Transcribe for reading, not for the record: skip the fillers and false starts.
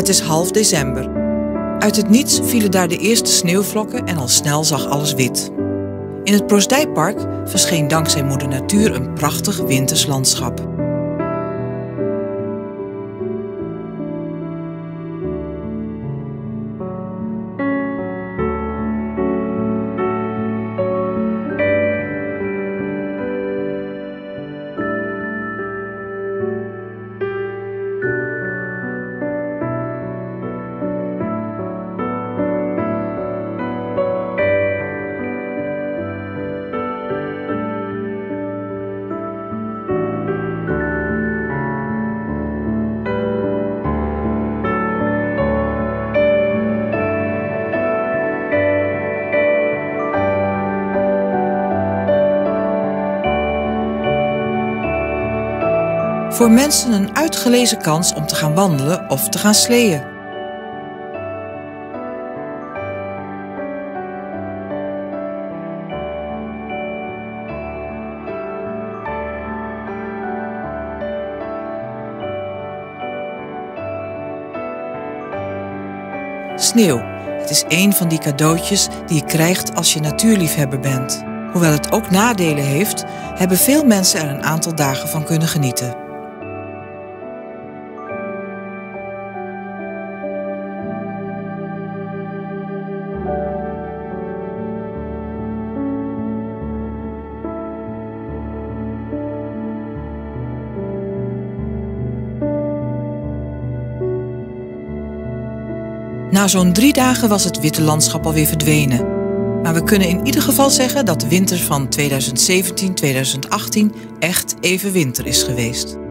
Het is half december. Uit het niets vielen daar de eerste sneeuwvlokken en al snel zag alles wit. In het Proosdijpark verscheen dankzij moeder natuur een prachtig winters landschap. Voor mensen een uitgelezen kans om te gaan wandelen of te gaan sleeën. Sneeuw. Het is een van die cadeautjes die je krijgt als je natuurliefhebber bent. Hoewel het ook nadelen heeft, hebben veel mensen er een aantal dagen van kunnen genieten. Na zo'n 3 dagen was het witte landschap alweer verdwenen. Maar we kunnen in ieder geval zeggen dat de winter van 2017-2018 echt even winter is geweest.